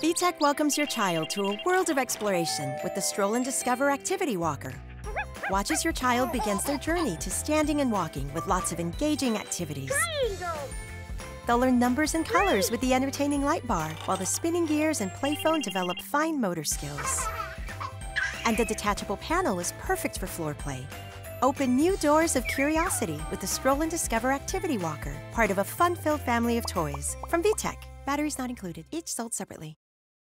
VTech welcomes your child to a world of exploration with the Stroll Discover Activity Walker. Watch as your child begins their journey to standing and walking with lots of engaging activities. They'll learn numbers and colors with the entertaining light bar, while the spinning gears and play phone develop fine motor skills. And the detachable panel is perfect for floor play. Open new doors of curiosity with the Stroll Discover Activity Walker, part of a fun-filled family of toys. From VTech, batteries not included, each sold separately.